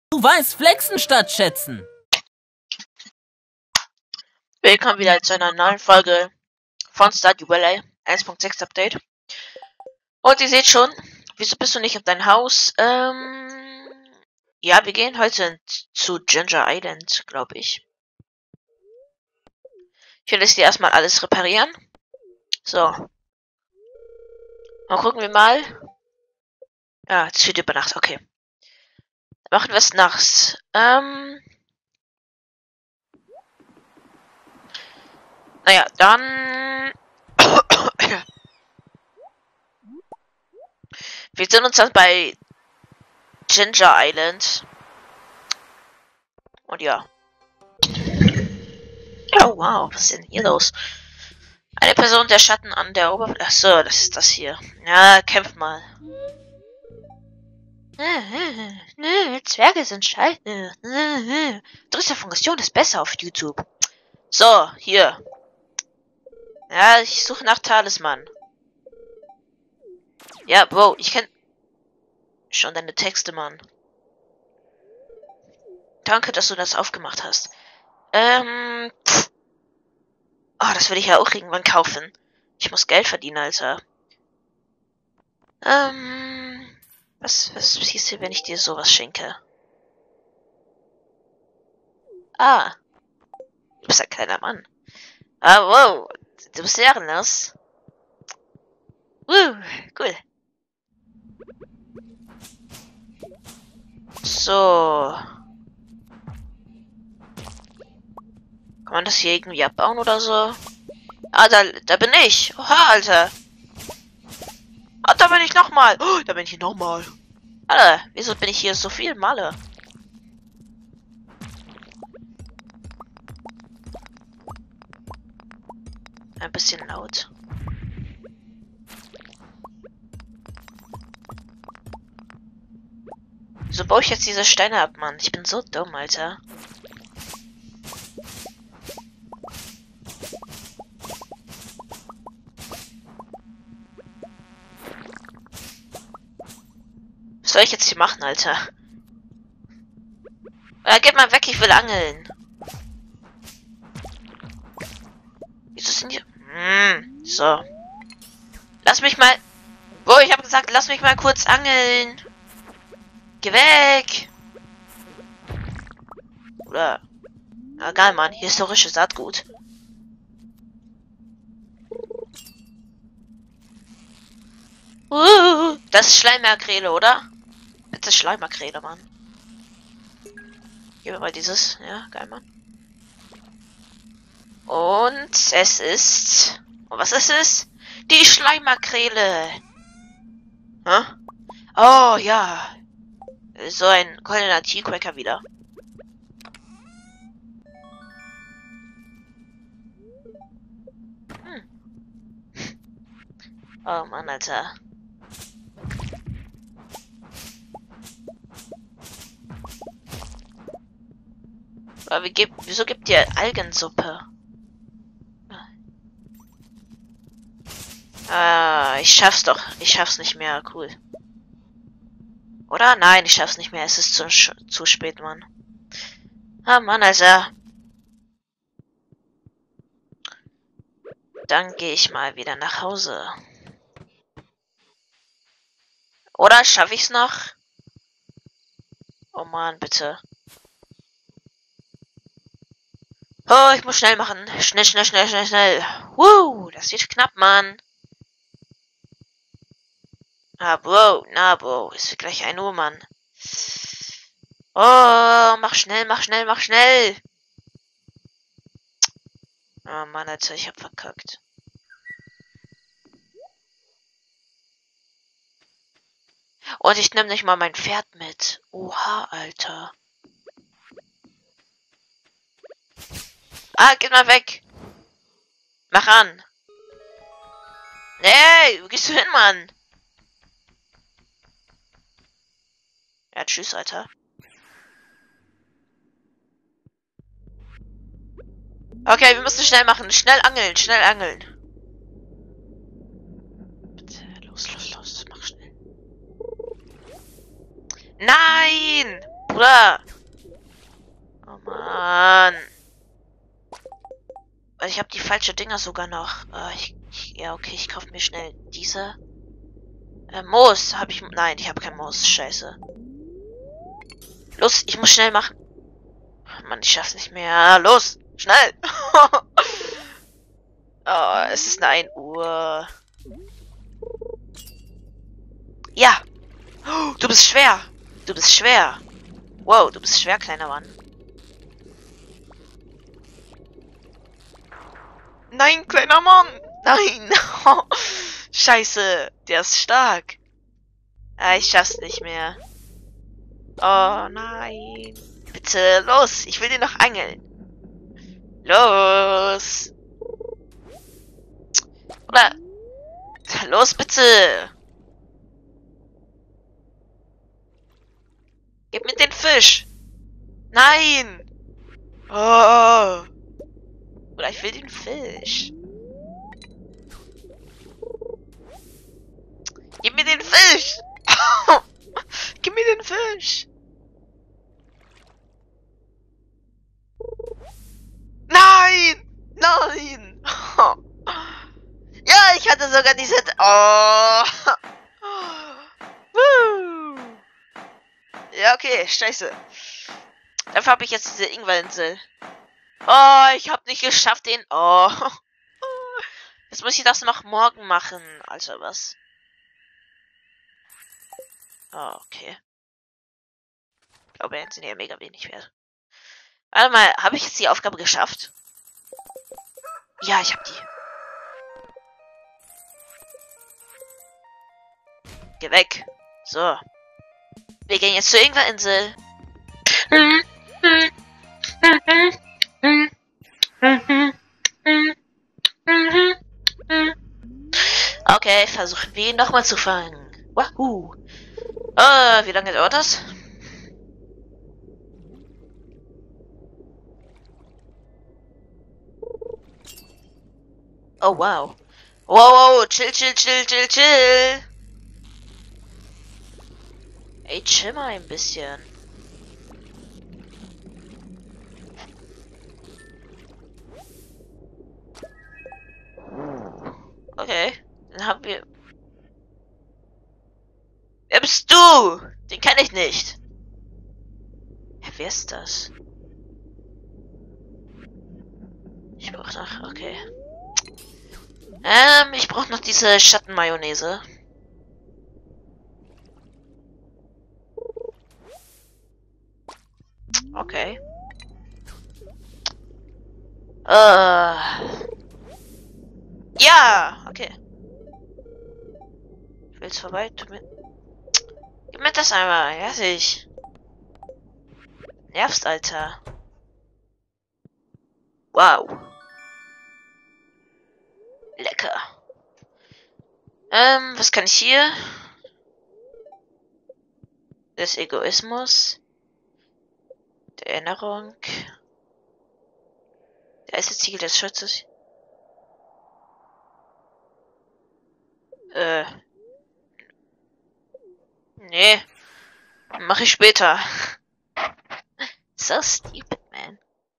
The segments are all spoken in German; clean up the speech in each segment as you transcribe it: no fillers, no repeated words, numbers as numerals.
Du weißt flexen statt schätzen. Willkommen wieder zu einer neuen Folge von Stardew Valley 1.6 Update. Und ihr seht schon, wieso bist du nicht auf dein Haus? Ja, wir gehen heute zu Ginger Island, glaube ich. Ich will jetzt hier erstmal alles reparieren. So. Dann gucken wir mal. Ja, es wird über Nacht, okay. Dann machen wir es nachts. Naja, dann... Wir sehen uns dann bei Ginger Island. Und ja. Oh wow, was ist denn hier los? Eine Person, der Schatten an der Oberfläche. Achso, das ist das hier. Ja, kämpf mal. Zwerge sind scheiße. Dritte Funktion ist besser auf YouTube. So, hier. Ja, ich suche nach Talisman. Ja, Bro, ich kenn schon deine Texte, Mann. Danke, dass du das aufgemacht hast. Oh, das will ich ja auch irgendwann kaufen. Ich muss Geld verdienen, Alter. Was siehst du, wenn ich dir sowas schenke? Ah. Du bist ein kleiner Mann. Ah, wow. Du bist ehrenlos. Cool. So. Kann man das hier irgendwie abbauen oder so? Ah, da bin ich. Oha, Alter. Ah, da bin ich nochmal. Oh, da bin ich nochmal. Alter, wieso bin ich hier so viel Male? Ein bisschen laut. Wieso baue ich jetzt diese Steine ab, Mann? Ich bin so dumm, Alter. Was soll ich jetzt hier machen, Alter? Geht mal weg, ich will angeln. Wieso sind hier... so. Lass mich mal... Wo, ich habe gesagt, lass mich mal kurz angeln. Geh weg. Oder... Egal, Mann. Historische Saatgut. Das ist Schleimmakrele, oder? Bitte Schleimmakrele, Mann. Gib mir mal dieses. Ja, geil, Mann. Und es ist... Was ist es? Die Schleimmakrele. Hä? Oh, ja. So ein goldener Tea-Cracker wieder. Oh Mann, Alter. Aber wieso gibt ihr Algensuppe? Ich schaff's doch. Ich schaff's nicht mehr. Cool. Oder? Nein, ich schaff's nicht mehr. Es ist zu spät, Mann. Ah, Mann, Alter. Dann gehe ich mal wieder nach Hause. Oder schaffe ich's noch? Oh Mann, bitte. Oh, ich muss schnell machen. Schnell, schnell, schnell, schnell, schnell. Das wird knapp, Mann. Ah, Bro, na, Bro. Es wird gleich 1 Uhr, Mann. Oh, mach schnell, mach schnell, mach schnell. Oh Mann, Alter, ich hab verkackt. Und ich nehme nicht mal mein Pferd mit. Oha, Alter. Ah, geh mal weg. Mach an. Nee, wo gehst du hin, Mann? Ja, tschüss, Alter. Okay, wir müssen schnell machen. Schnell angeln, schnell angeln. Bitte, los, los, los. Mach schnell. Nein! Bruder! Oh Mann! Ich habe die falsche Dinger sogar noch. Ja, okay, ich kaufe mir schnell diese. Moos habe ich. Nein, ich habe kein Moos. Scheiße. Los, ich muss schnell machen. Mann, ich schaff's nicht mehr. Los, schnell! Oh, es ist 1 Uhr. Ja! Oh, du bist schwer! Du bist schwer! Wow, du bist schwer, kleiner Mann. Nein, kleiner Mann! Nein! Scheiße, der ist stark. Ah, ich schaff's nicht mehr. Oh nein. Bitte, los, ich will den noch angeln. Los! Oder... Los, bitte! Gib mir den Fisch! Nein! Oh! Oder ich will den Fisch. Gib mir den Fisch! Gib mir den Fisch! Nein! Nein! Ja, ich hatte sogar diese... Oh! Ja, okay, scheiße. Dafür habe ich jetzt diese Ingwerinsel. Oh, ich habe nicht geschafft, den... Oh. Jetzt muss ich das noch morgen machen. Also was? Oh, okay. Ich glaube, jetzt sind ja mega wenig wert. Warte mal, habe ich jetzt die Aufgabe geschafft? Ja, ich habe die. Geh weg. So. Wir gehen jetzt zur Ingwerinsel. Okay, versuchen wir ihn nochmal zu fangen. Wahoo. Wie lange dauert das? Oh, wow. Wow, chill, chill, chill, chill, chill. Ey, chill mal ein bisschen. Okay, dann haben wir... Wer bist du? Den kenne ich nicht. Wer ist das? Ich brauche noch... Okay. Ich brauche noch diese Schattenmayonnaise. Okay. Ja, okay. Ich will's vorbei. Gib mir das einmal, ja ich. Nervst, Alter. Wow. Lecker. Was kann ich hier? Des Egoismus. Der Erinnerung. Der erste Ziel des Schutzes. Nee. Mach ich später. So stupid, man.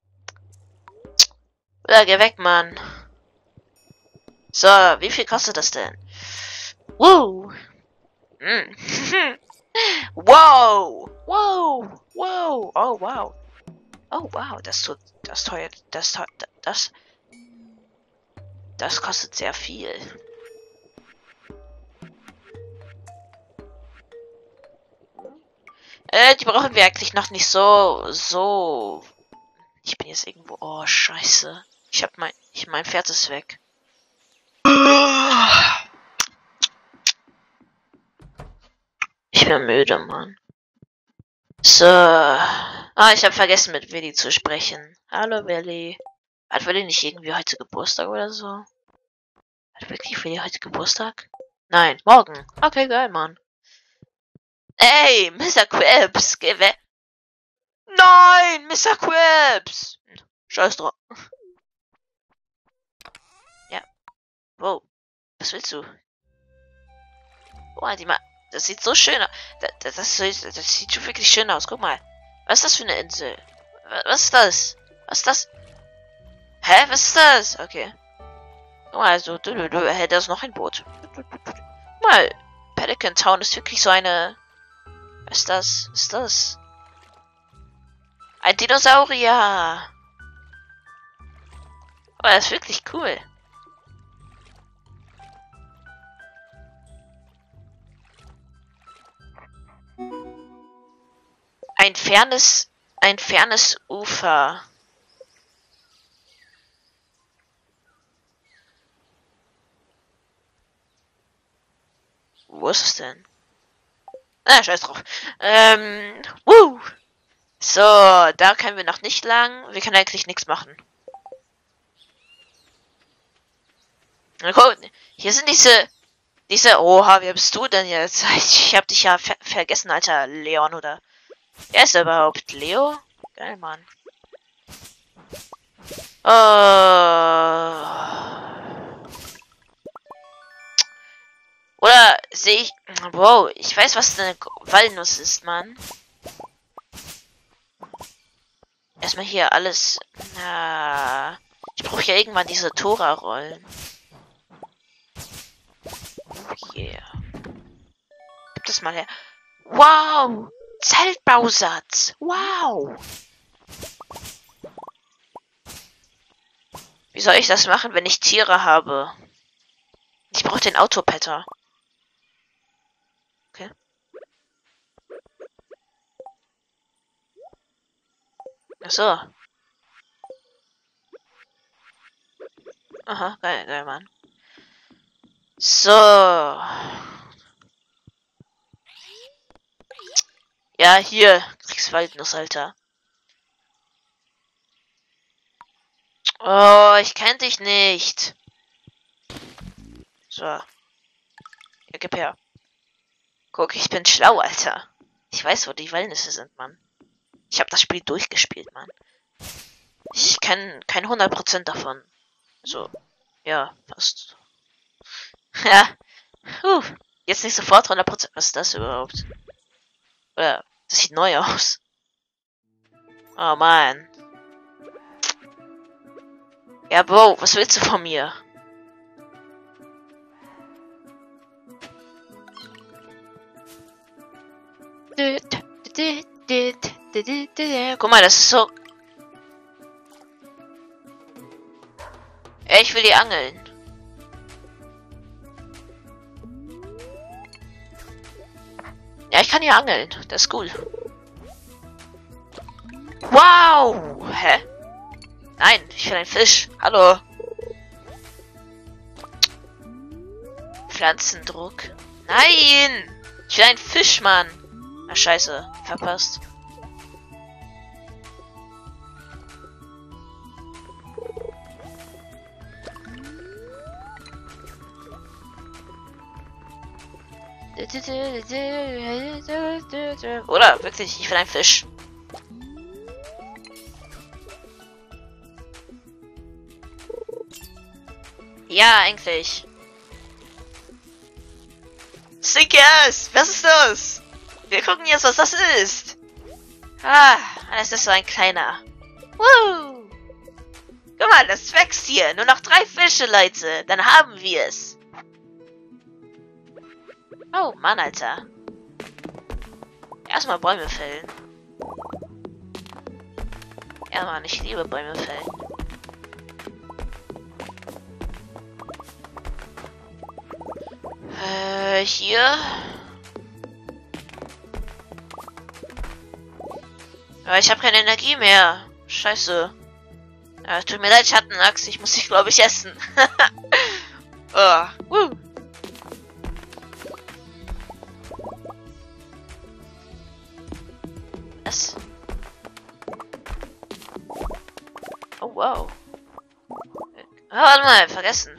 Oder geh weg, Mann. So, wie viel kostet das denn? Wow. Wow. Wow. Wow. Oh, wow. Oh, wow. Das teuer. Das kostet sehr viel. Die brauchen wir eigentlich noch nicht so. Ich bin jetzt irgendwo. Oh, scheiße. Mein Pferd ist weg. Ich bin müde, Mann. So. Ah, ich habe vergessen, mit Willi zu sprechen. Hallo, Willi. Hat Willi nicht irgendwie heute Geburtstag oder so? Hat wirklich Willi heute Geburtstag? Nein, morgen. Okay, geil, Mann. Ey, Mr. Krabs, geh weg. Nein, Mr. Krabs. Scheiß drauf. Ja. Wow. Was willst du? Oh, das sieht so schön aus. Das sieht schon wirklich schön aus. Guck mal. Was ist das für eine Insel? Was ist das? Was ist das? Hä? Was ist das? Okay. Guck mal, also, hey, da ist noch ein Boot. Guck mal, Pelican Town ist wirklich so eine... Was ist das? Was ist das? Ein Dinosaurier! Oh, das ist wirklich cool. Ein fernes Ufer. Wo ist es denn? Ah, scheiß drauf. So, da können wir noch nicht lang. Wir können eigentlich nichts machen. Na guck, hier sind diese, oha, wer bist du denn jetzt? Ich hab dich ja vergessen, alter Leon, oder? Wer ist er überhaupt? Leo? Geil, Mann. Oder sehe ich... Wow, ich weiß, was eine Walnuss ist, Mann. Erstmal hier alles... Na, ich brauche ja irgendwann diese Tora-Rollen. Oh yeah. Gib das mal her. Wow! Zeltbausatz! Wow! Wie soll ich das machen, wenn ich Tiere habe? Ich brauche den Autopetter. Okay. Ach so. Aha, geil, geil, Mann. So. Ja, hier. Kriegswaldnuss, Alter. Oh, ich kenn dich nicht. So. Ja, gib her. Guck, ich bin schlau, Alter. Ich weiß, wo die Walnüsse sind, Mann. Ich habe das Spiel durchgespielt, Mann. Ich kenne kein 100% davon. So. Ja, fast. Ja. Jetzt nicht sofort 100%. Was ist das überhaupt? Oder, das sieht neu aus. Oh, Mann. Ja, Bro, was willst du von mir? Guck mal, das ist so... Ich will die angeln. Ja, ich kann hier angeln. Das ist cool. Wow! Hä? Nein, ich will einen Fisch. Hallo. Pflanzendruck. Nein! Ich will einen Fisch, Mann. Ah, scheiße. Verpasst. Oder wirklich, ich will einen Fisch. Ja, eigentlich. Stinkers! Was ist das? Wir gucken jetzt, was das ist. Ah, das ist so ein kleiner. Woo! Guck mal, das wächst hier. Nur noch 3 Fische, Leute. Dann haben wir es. Oh, Mann, Alter. Erstmal Bäume fällen. Ja, Mann, ich liebe Bäume fällen. Hier. Aber ich habe keine Energie mehr. Scheiße. Ja, tut mir leid, Schattenachs. Ich muss dich, glaube ich, essen. Oh. Was? Oh, wow. Oh, warte mal. Vergessen.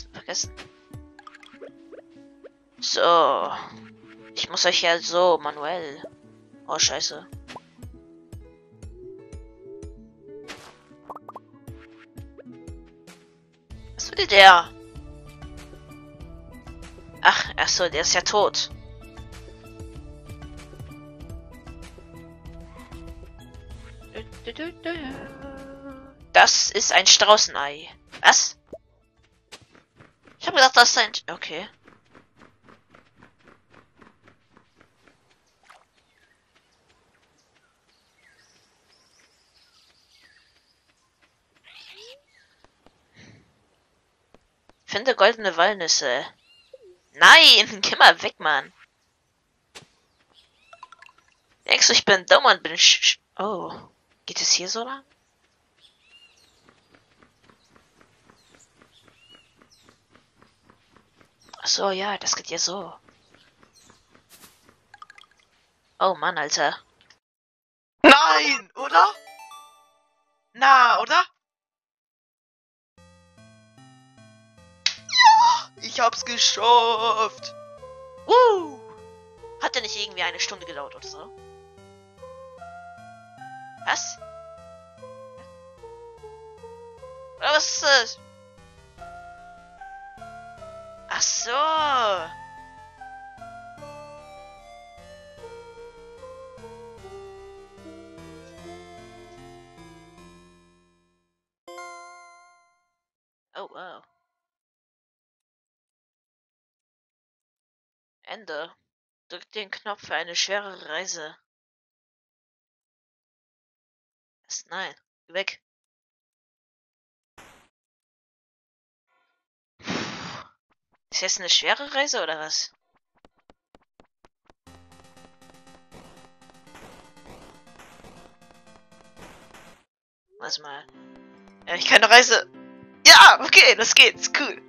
So. Ich muss euch ja so manuell. Oh, scheiße. Was will der? Ach so, der ist ja tot. Das ist ein Straußenei. Was? Ich habe gedacht, das ist ein... Okay. Finde goldene Walnüsse. Nein, geh mal weg, Mann. Denkst du, ich bin dumm und bin Oh. Geht es hier so lang? Ach so, ja, das geht ja so. Oh Mann, Alter. Nein, oder? Na, oder? Ja, ich hab's geschafft. Hat der nicht irgendwie eine Stunde gedauert oder so? Was? Oder was ist das? Ach so. Oh, wow. Ende. Drück den Knopf für eine schwere Reise. Was? Nein. Geh weg. Ist jetzt eine schwere Reise oder was? Warte mal. Ja, ich keine Reise. Ja, okay, das geht's. Cool.